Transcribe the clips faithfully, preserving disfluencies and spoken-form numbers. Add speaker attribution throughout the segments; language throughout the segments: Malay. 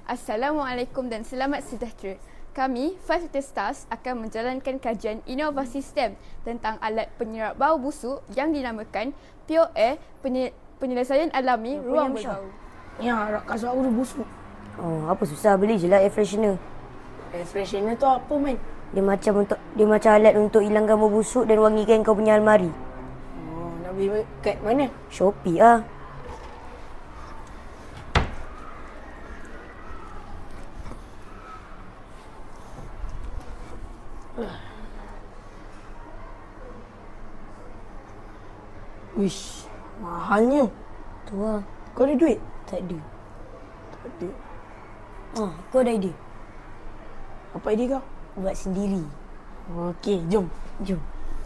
Speaker 1: Assalamualaikum dan selamat sejahtera. Kami, Five Little Stars, akan menjalankan kajian inovasi STEM tentang alat penyerap bau busuk yang dinamakan Pure Air Penyelesaian Alami Ruang Berbau.
Speaker 2: Ya, kasut aku tu busuk.
Speaker 3: Oh, apa susah, beli je lah air freshener.
Speaker 2: Air freshener tu apa, man?
Speaker 3: Dia macam untuk dia macam alat untuk hilangkan bau busuk dan wangikan kau punya almari.
Speaker 2: Oh, nak beli kat mana?
Speaker 3: Shopee ah.
Speaker 2: Wish, mahalnya.
Speaker 3: Tu lah.
Speaker 2: Kau ada duit?
Speaker 3: Tak ada.
Speaker 2: Tak ada.
Speaker 3: Ah, kau ada idea?
Speaker 2: Apa idea kau?
Speaker 3: Buat sendiri.
Speaker 2: Okey, jom.
Speaker 3: Jom.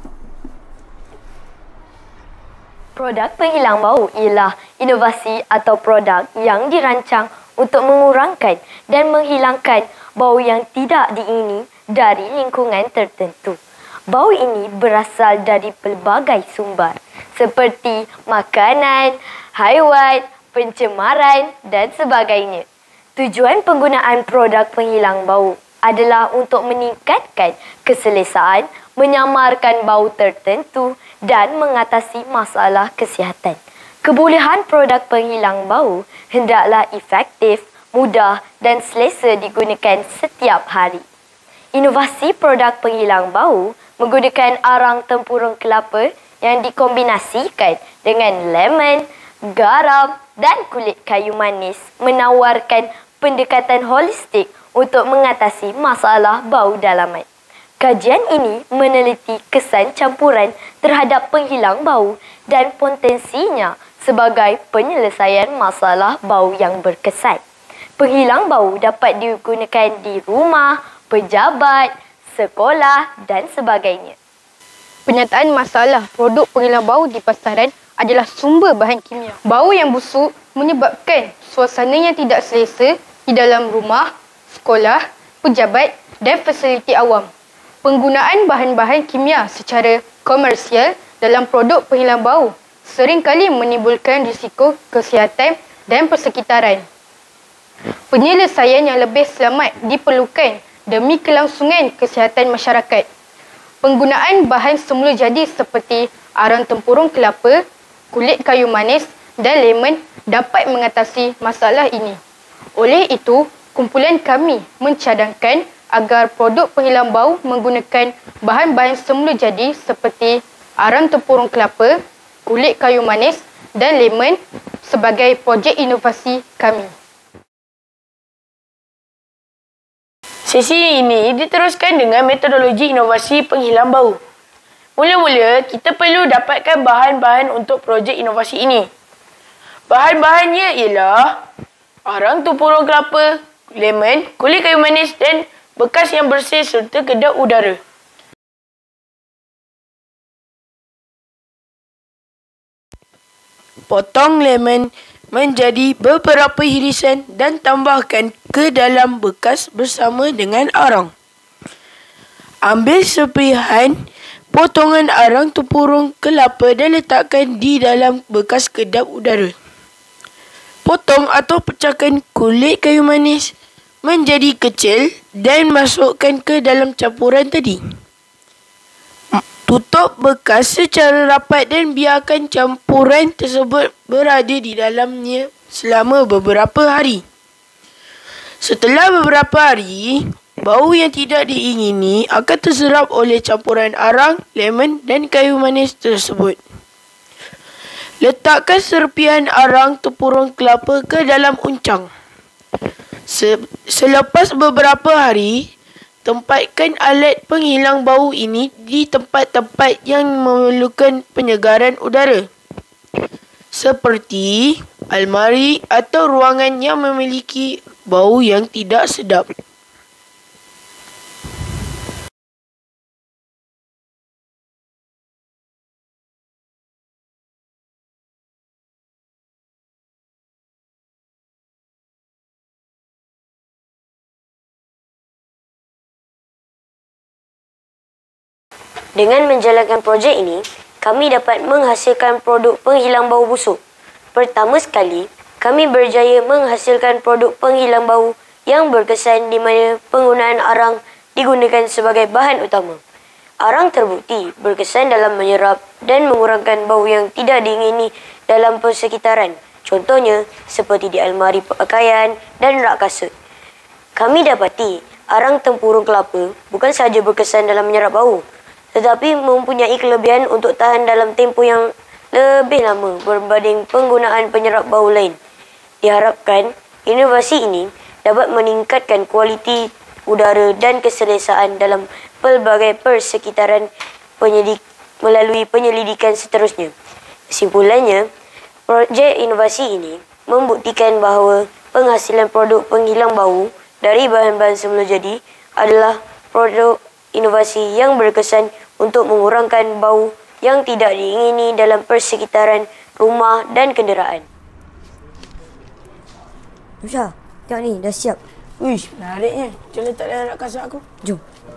Speaker 4: Produk penghilang bau ialah inovasi atau produk yang dirancang untuk mengurangkan dan menghilangkan bau yang tidak diingini dari lingkungan tertentu. Bau ini berasal dari pelbagai sumber seperti makanan, haiwan, pencemaran dan sebagainya. Tujuan penggunaan produk penghilang bau adalah untuk meningkatkan keselesaan, menyamarkan bau tertentu dan mengatasi masalah kesihatan. Kebolehan produk penghilang bau hendaklah efektif, mudah dan selesa digunakan setiap hari. Inovasi produk penghilang bau menggunakan arang tempurung kelapa yang dikombinasikan dengan lemon, garam dan kulit kayu manis menawarkan pendekatan holistik untuk mengatasi masalah bau dalaman. Kajian ini meneliti kesan campuran terhadap penghilang bau dan potensinya sebagai penyelesaian masalah bau yang berkesan. Penghilang bau dapat digunakan di rumah, pejabat, sekolah dan sebagainya.
Speaker 1: Penyataan masalah produk penghilang bau di pasaran adalah sumber bahan kimia. Bau yang busuk menyebabkan suasana yang tidak selesa di dalam rumah, sekolah, pejabat dan fasiliti awam. Penggunaan bahan-bahan kimia secara komersial dalam produk penghilang bau seringkali menimbulkan risiko kesihatan dan persekitaran. Penyelesaian yang lebih selamat diperlukan demi kelangsungan kesihatan masyarakat. Penggunaan bahan semula jadi seperti arang tempurung kelapa, kulit kayu manis dan lemon dapat mengatasi masalah ini. Oleh itu, kumpulan kami mencadangkan agar produk penghilang bau menggunakan bahan-bahan semula jadi seperti arang tempurung kelapa, kulit kayu manis dan lemon sebagai projek inovasi kami.
Speaker 2: Sesi ini diteruskan dengan metodologi inovasi penghilang bau. Mula-mula, kita perlu dapatkan bahan-bahan untuk projek inovasi ini. Bahan-bahannya ialah arang tempurung kelapa, lemon, kulit kayu manis dan bekas yang bersih serta kedap udara. Potong lemon menjadi beberapa irisan dan tambahkan ke dalam bekas bersama dengan arang. Ambil sepihan potongan arang tempurung kelapa dan letakkan di dalam bekas kedap udara. Potong atau pecahkan kulit kayu manis menjadi kecil dan masukkan ke dalam campuran tadi. Tutup bekas secara rapat dan biarkan campuran tersebut berada di dalamnya selama beberapa hari. Setelah beberapa hari, bau yang tidak diingini akan terserap oleh campuran arang, lemon dan kayu manis tersebut. Letakkan serpihan arang tempurung kelapa ke dalam uncang. Selepas beberapa hari, tempatkan alat penghilang bau ini di tempat-tempat yang memerlukan penyegaran udara, seperti almari atau ruangan yang memiliki bau yang tidak sedap.
Speaker 3: Dengan menjalankan projek ini, kami dapat menghasilkan produk penghilang bau busuk. Pertama sekali, kami berjaya menghasilkan produk penghilang bau yang berkesan di mana penggunaan arang digunakan sebagai bahan utama. Arang terbukti berkesan dalam menyerap dan mengurangkan bau yang tidak diingini dalam persekitaran. Contohnya seperti di almari pakaian dan rak kasut. Kami dapati arang tempurung kelapa bukan sahaja berkesan dalam menyerap bau, tetapi mempunyai kelebihan untuk tahan dalam tempoh yang lebih lama berbanding penggunaan penyerap bau lain. Diharapkan inovasi ini dapat meningkatkan kualiti udara dan keselesaan dalam pelbagai persekitaran penyidik melalui penyelidikan seterusnya. Kesimpulannya, projek inovasi ini membuktikan bahawa penghasilan produk penghilang bau dari bahan-bahan semula jadi adalah produk inovasi yang berkesan untuk mengurangkan bau yang tidak diingini dalam persekitaran rumah dan kenderaan.
Speaker 5: Nusha, tengok ni, dah siap.
Speaker 2: Uish, menariknya. Macam letak dalam rak kasut aku.
Speaker 5: Jom.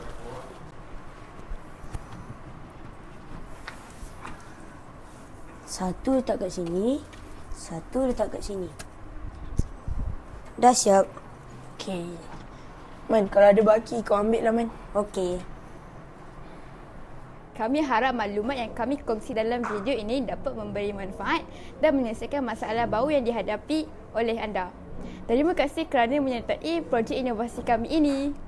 Speaker 5: Satu letak kat sini, satu letak kat sini. Dah siap?
Speaker 2: Okey. Man, kalau ada baki kau ambil lah, Man.
Speaker 5: Okey.
Speaker 1: Kami harap maklumat yang kami kongsi dalam video ini dapat memberi manfaat dan menyelesaikan masalah bau yang dihadapi oleh anda. Terima kasih kerana menyertai projek inovasi kami ini.